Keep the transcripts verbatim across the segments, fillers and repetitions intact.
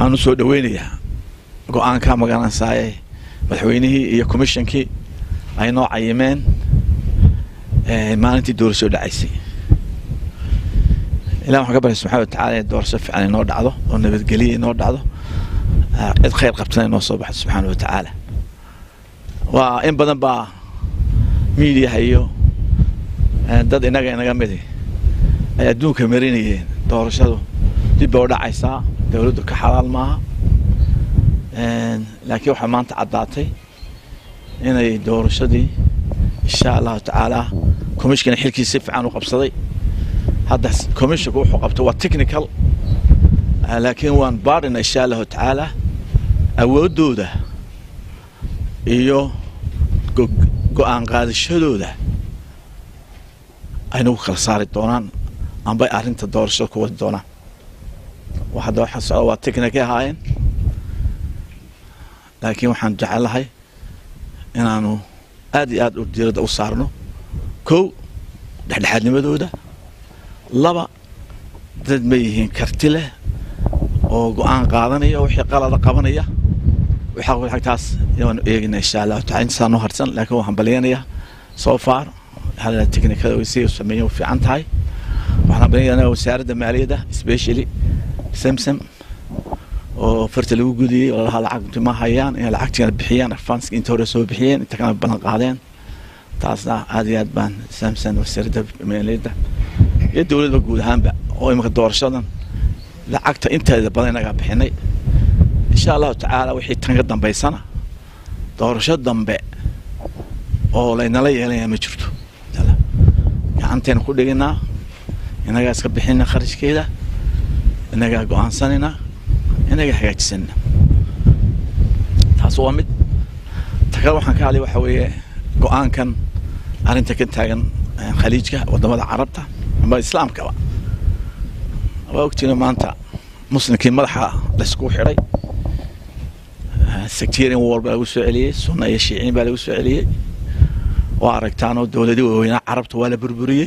waxaan u soo dhaweynayaa go'aanka magaranaysaa madaxweynihii iyo commissionkii ay noo cayimeen maalintii doorasho dhacaysay ilaa waxaan ka baryay subxaanahu wa tacaala doorasho fiican inoo dhacdo oo nabadgelyo inoo dhacdo cid khayr qabtana inoo soo baxdo subxaanahu wa tacaala waa in badan baa miidiyaha iyo dad inaga inaga midi ay adduunka marinayeen doorashadu dib bay u dhacaysaa dowladdu ka xalaal maaha laakiin waxaa maanta caddaatay inay doorashadii insha allahu tacaala commissionkana xilkiisa si fiican u qabsaday hadda commissionku wuxuu qabtay waa technical laakiin waan baadhina insha allahu tacaala awooddooda iyo go'aan qaadashadooda ay nagu kala saari doonaan amba arrinta doorashada ku wadi doonaan hadda waxa socda waa technical ahaayeen laakiin waxaan jecelahay inaanu aad iyo aad u diiradda u saarno kow dhexdhexaadnimadooda laba dad ma yihiin karti leh oo go'aan qaadanaya wixii qalada qabanaya waxa taas yaanu eegina insha Allah taala inta noo harsan laakiin waxaan baleenaya so far hal technical way sii sameeyay fiican tahay waxaan baleenaya wasaaradda maaliyadda especially samsam oo farta lagu gudiyay oo la lacag ma hayaan in lacagtina bixiyaan funds inta hore soo bixiyeen inta kana balan qaadeen taasna aad iyo aad baan samsam wasaaradda maaliyadda iyo dawladda guud ahaanba oo imka doorashadan lacagta inteeda badan inaga bixinay insha Allah taala wixii tan ka dambeysana doorasho dambe oo la inala yeelanaya ma jirto gacanteena ku dhiginaa inaga iska bixinaa kharashkeeda inaga go'aansanina inaga hagaajisana taas waa mid taga waxaan ka hadlay waxa weeye go'aankan arinta ka taagan khaliijka wadamada carabta ama islaamka waa ogtiina maanta muslimkii madaxa la isku xiray sectarian war baa lagu soo celiyay sunna iyo shiiciin baa lagu soo celiyay waa aragtaan oo dawladii waaweyn carabta waa la burburiyay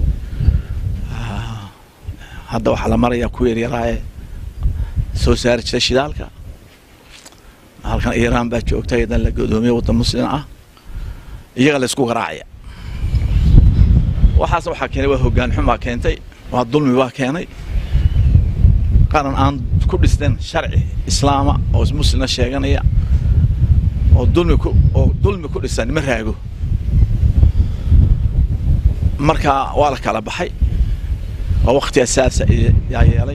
hadda waxa la marayaa ku yaryaraay soo saarista shidaalka halkan Iran baa joogtay idan la go'doomiyo waddan muslim ah iyaga la isku garaacaya waxaas waxa keenay waa hoggaan xumo keentay waa dulmi waa keenay qaran aan ku dhisteen sharci islaama oo muslimna sheeganaya oo dulmi ku oo dulmi ku dhisan ma raago marka waa la kala baxay oo waqti asaasi ah yeelay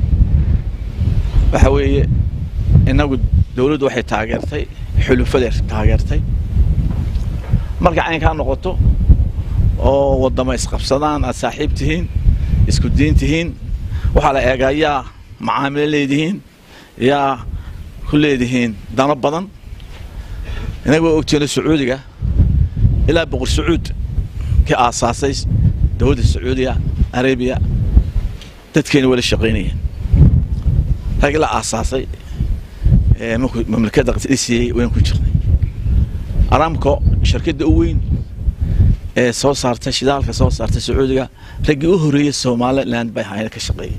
waxa weeye inagu dawladdu waxay taageertay xulufada taageertay marka ay ka noqoto oo wadamo isqabsadaan saaxiibtihiin isku diintihiin waxa la eegayaa macaamil leedihiin yaa ku leedihiin dano badan inagu ogtiina Sacuudiga ilaa boqor Sacuud ka aasaasay dawladda Sacuudiga Arabiya dadkeena wala shaqeynayeen ragla aasaasay ee mamlakada qadisiyay weyn ku jirnay Aramco shirkadda u weyn ee soo saartay shidaalka soo saartay Sacuudiga ragii u horeeyay Soomaaliland bay hay'ad ka shaqeeyay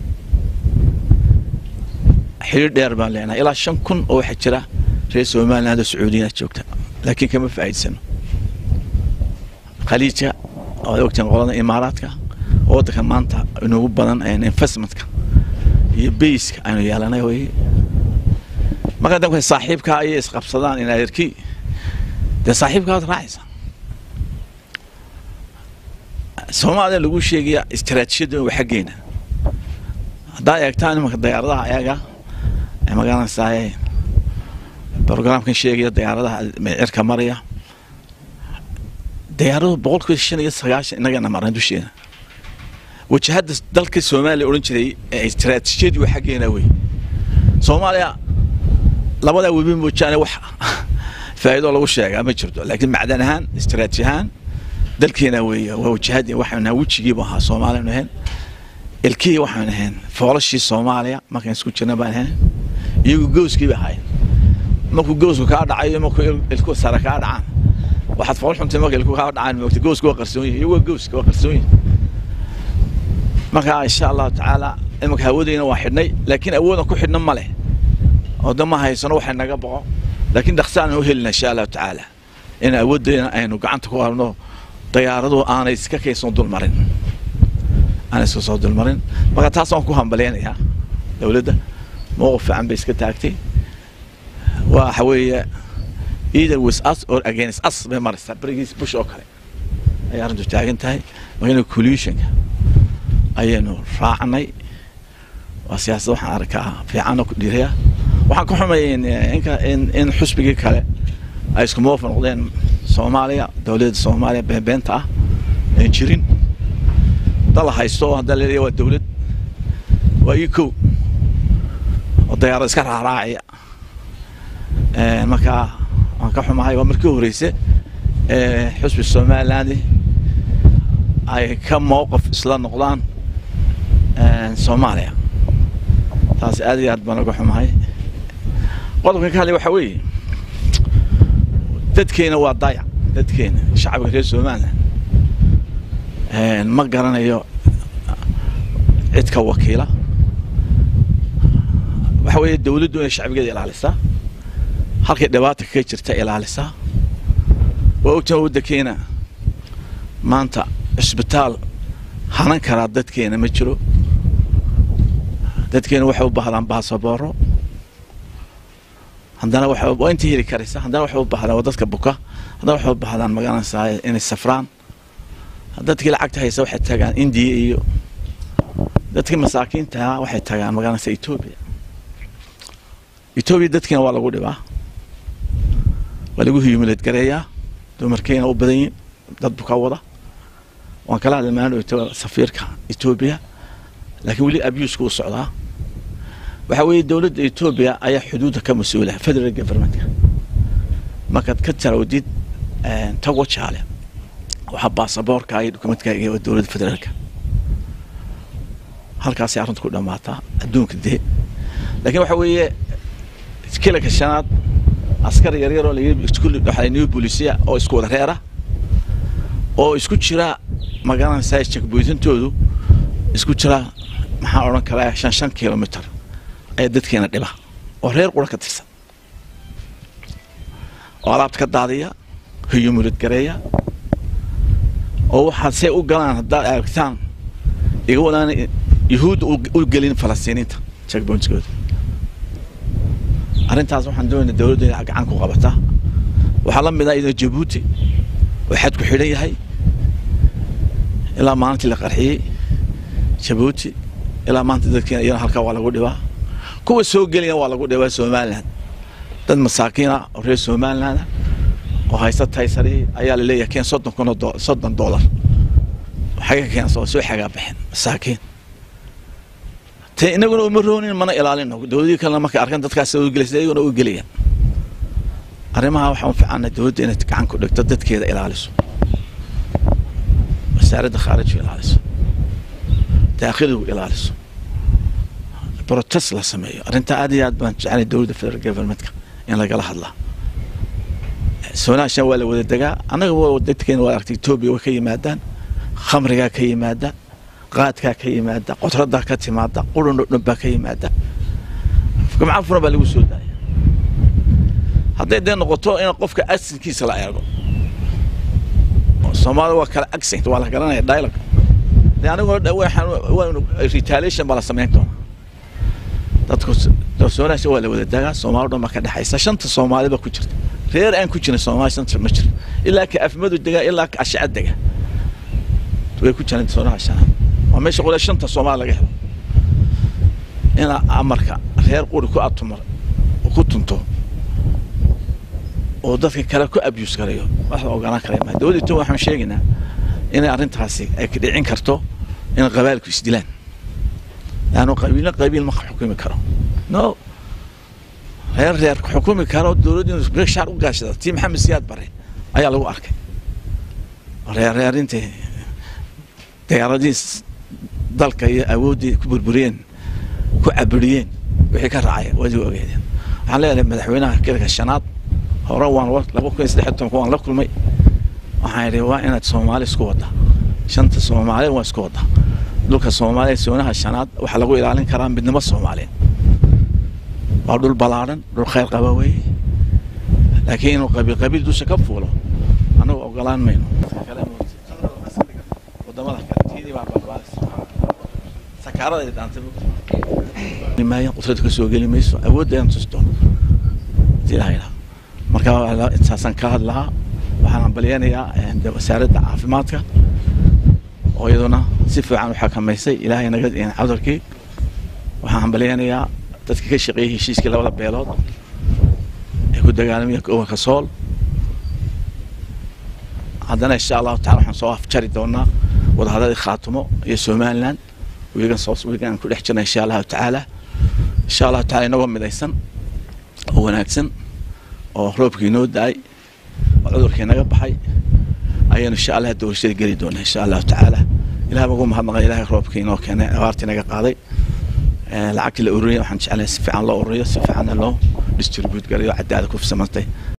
xiriir dheer baan leenahay ilaa shan kun oo waxa jira reer Soomaaliland oo Sacuudiga joogta laakiin kama faa'iideysan khaliijka oo ogtaan qolada Imaaraadka oo dadka maanta inuu badan ay investmentka iyo base aynu yeelanay way marka dadku saaxiibka ay isqabsadaan in adeerkii de saaxiibka raacaysa Soomaaliya lagu sheegay istiraatiijiyada waxageena hadaa eegtaan marka diyaaradaha ayaga ay magaalada saay barnaamijkan sheegay diyaaradaha cirka maraya diyaaradu boqolkiiba shan iyo sagaashan inaga maran dusheena wajahada dalka Soomaaliya oran jiray istiraatiijiyada waxageena way Soomaaliya labada webi moojana wax faa'iido lagu sheegay ma jirto laakiin macdan ahaan istiraatiijiyahan dalkeena way wajahadii waxaana wajigiiba ahaa Soomaaliya ahayn ilkii waxaan ahayn foolashii Soomaaliya markaan isku jirnaa baan ahayn iyagu gooskiiba ahayn markuu goosku ka dhacayo markuu ilku sara ka dhacaan waxaad fool xuntay markuu ilku ka dhacaan markuu goosku waa qarsoon yahay iyagu gooski waa qarsoon yahay marka insha Allah taala imka hawadayna waa xidhnay laakiin awoodan ku xidhna ma leh ودم هيسنو وحنا نجبعه لكن دخسان وهلنا إن شاء الله تعالى إن أودنا أنه قعنت كوارنو طيارته أنا يسكك صند المرن أنا صند المرن بقى تصون كوهم بلينا يا دولته موقف عم بيسكت تاكتي وحوي either with us or against us بمارسة بريجيس بوش أوكري أي أرندو تاجن تاي وهنا كوليشن أي إنه راعني وسياسة وحنا أركها في عنق ديرها وحنا كحومين إنك إن إن حسبك كله أيش كموفر نقولين سوماليا دولة سوماليا بنتها إنشرين طلع هايستو هذا اللي هو الدولة ويكو الطيارة سكرها راعية مكا مكا حماي ومركو رئيسه حسب الصومالي أي كم موقف إسلام نقلان سوماليا تاس أدي أدبنا قحماي قدر كان لي وحوي تدكين وضايع تدكين شعب غير سومالي ما قرنا يو عدك وكيلة وحوي الدولة دون الشعب قد إلى لسه halkay dhibaato ka jirta ilaalisaa waa ogtaa waddankeena maanta isbitaal hanan kara dadkeena ma jiro dadkeena waxay u baahdaan baasabooro haddana waxa waa intii heli karaysa haddana waxay u baahdaan dadka buka haddana waxay u baahdaan magaranaysaa inay safraan dadkii lacagta haysa waxay tagaan India iyo dadkii masaakiinta waxay tagaan magaranaysaa Ethiopia Ethiopia dadkeena waa lagu dhibaa ولقوه يوم الاتقرية دومركين أو بدين ضد بكوضة وان كلا هذا المعنى سفيرك إثيوبيا لكن ولي أبيوس كو الصعداء وحوي دولة إثيوبيا أي حدودها كمسؤولة فدرال جفرمنت ما كانت كتر وديد توقع شالة وحب صبور كاي دوكمنت كاي ودولة فدرالك هالكاسي عرض كل ماتا الدون كده لكن وحوي كلك الشناد عسكري يريرو اللي يسكول دحاينيو بوليسيا او اسكو ودريرا او اسكو جيرا ماغان سايس تشك بويتنتودو اسكو جيرا maxaa oran kara shan shan kilomitir ay dadkeena dhiba oo reer qura ka tirsan oo alaabta ka daadiya hiyumulid gareeya oo waxa say u galaan hadaa aragtaan iga wadaan yahuud u galin falastiiniinta checkpoints-kooda arrintaas waxaan doonaynaa dawladda inay gacan ku qabato waxa la mid ah in Djibouti waxaad ku xidhan yahay ilaa maalintii la qarxiyay Djibouti ilaa maanta dadkeena iyana halka waa lagu dhibaa kuwa soo gelaya waa lagu dhibaa Soomaaliland dad masaakiin ah oo reer Soomaaliland oo haysta taysari ayaa la leeyahay keen soddon dollar waxa keen soo soo xaga bixin masaakiin te inaguna uma roonin mana ilaalino dawladii kale markay arkaan dadkaas soo gelisay iyaguna u geliyaan arrimaha waxa uu fiican dawladda inay gacan ku dhigto dadkeeda ilaaliso wasaaradda khaarijiga ilaaliso daakhiligu ilaaliso protest la sameeyo arrinta aad iyo aad baan jeclay dawladda federal government-ka in lagala hadlaa Soomaaliya waa la wada dagaa anaga waa dadkeena waa aragtay Ethiopia way ka yimaadaan khamriga ka yimaada qaadka ka yimaada qotrada ka timaada qurun dhubba ka yimaada kuma afro baa lagu soo daayay hadday deen noqoto in qofka accent-kiisa la eego Soomaaliya waa kala accent waa la garanaya dialogue anigu waxaan retaliation bala sameyn doona dadku Soomaaliya waa la wada dagaa Soomaaliya ma ka dhaxaysa shanta Soomaaliba ku jirta reer aan ku jirin Soomaaliya shanta ma jiro ilaa ka afmadu dagaa ilaa ka ashcad dagaa way ku jiraan Soomaaliya وما شغل الشنطة الصومال لقيه أنا أمريكا غير قول كو أتمر وكنت انتو وضفك كلا كو أبيوس كريو واحد أوقانا كريم دولي تو واحد مشيقنا إن أرنت هاسي أكيد عين كرتو إن قبائلك يسدلان لأنه قبيلة قبيل ما حكومي كرو نو غير غير حكومي كرو دولي بريك شعر وقاشدة تي محمد سياد بري أيا لو أركي غير غير انت تياراديس dalka iyo awoodii ku burburiyeen ku caburiyeen wixii ka raacay wadi ogeeyeen waxaan leeyahay madaxweynaha kirka shanaad hore waan laba kun iyo saddex iyo toban waan la kulmay waxaan yiri waa inaad Soomaali isku wada shanta Soomaali waa isku wada dhulka Soomaaliya soonaha shanaad waxa lagu ilaalin karaa midnimo Soomaaliyeed وعدو البلارن دول خير قبوي لكن قبيل قبيل دوسة كفوله أنا وقلان منه ودمره كتير بابا سكارة إذا أنت ما هي قصتك سوق اللي ميسو أود أن تستون تلاهينا مركب إنسان كهاد لها وحنا بليانيا عند وسارد عافماتك ويدنا سفر عن حكم ميسي إلهي نجد يعني عذركي وحنا بليانيا تذكر شقيه شيء كلا ولا بيلاد يكون دجالم يكون كسول عندنا إن شاء الله تعالى حنصوف شري دونا وهذا خاتمه يسومان لنا ويجن صوص ويجن كل حجنا إن شاء الله تعالى إن شاء الله تعالى نوم مديسن هو ناكسن وخروب كينود داي والعذر كينا قبحي أيان إن شاء الله هدول شيء قريدون إن شاء الله تعالى إلها بقوم هم غير إلها خروب كينو كان غارتنا قاضي العقل الأورية وحنش على سفعان الله أورية سفعان الله ديستريبيوت قرية عدالك في سمنتي